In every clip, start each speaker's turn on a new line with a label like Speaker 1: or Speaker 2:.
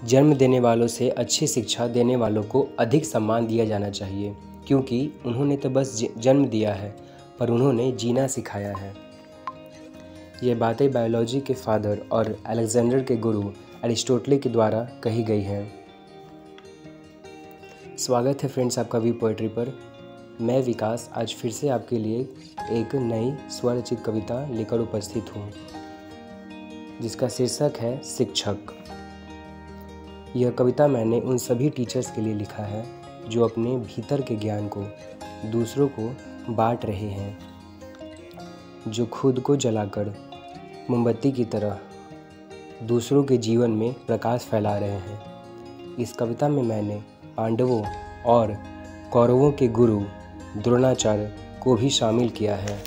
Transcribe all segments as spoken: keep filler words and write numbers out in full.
Speaker 1: जन्म देने वालों से अच्छी शिक्षा देने वालों को अधिक सम्मान दिया जाना चाहिए, क्योंकि उन्होंने तो बस जन्म दिया है, पर उन्होंने जीना सिखाया है। ये बातें बायोलॉजी के फादर और अलेक्जेंडर के गुरु एरिस्टोटल के द्वारा कही गई हैं। स्वागत है फ्रेंड्स आपका वी पोएट्री पर। मैं विकास आज फिर से आपके लिए एक नई स्वरचित कविता लेकर उपस्थित हूँ, जिसका शीर्षक है शिक्षक। यह कविता मैंने उन सभी टीचर्स के लिए लिखा है जो अपने भीतर के ज्ञान को दूसरों को बांट रहे हैं, जो खुद को जलाकर मोमबत्ती की तरह दूसरों के जीवन में प्रकाश फैला रहे हैं। इस कविता में मैंने पांडवों और कौरवों के गुरु द्रोणाचार्य को भी शामिल किया है।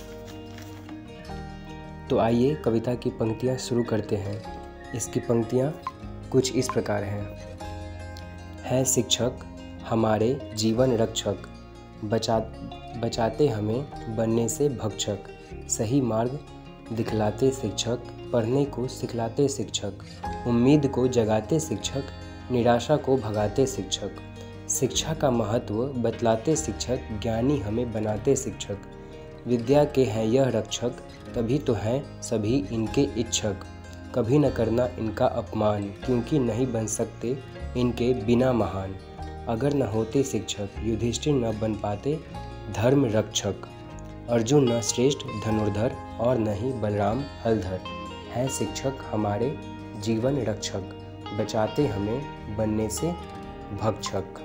Speaker 1: तो आइए कविता की पंक्तियाँ शुरू करते हैं। इसकी पंक्तियाँ कुछ इस प्रकार हैं। है शिक्षक हमारे जीवन रक्षक, बचा बचाते हमें बनने से भक्षक। सही मार्ग दिखलाते शिक्षक, पढ़ने को सिखलाते शिक्षक। उम्मीद को जगाते शिक्षक, निराशा को भगाते शिक्षक। शिक्षा का महत्व बतलाते शिक्षक, ज्ञानी हमें बनाते शिक्षक। विद्या के हैं यह रक्षक, तभी तो हैं सभी इनके इच्छक। कभी न करना इनका अपमान, क्योंकि नहीं बन सकते इनके बिना महान। अगर न होते शिक्षक, युधिष्ठिर न बन पाते धर्म रक्षक। अर्जुन न श्रेष्ठ धनुर्धर और न ही बलराम हलधर। है शिक्षक हमारे जीवन रक्षक, बचाते हमें बनने से भक्षक।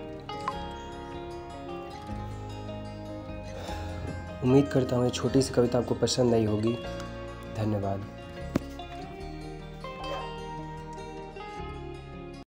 Speaker 1: उम्मीद करता हूँ ये छोटी सी कविता आपको पसंद आई होगी। धन्यवाद।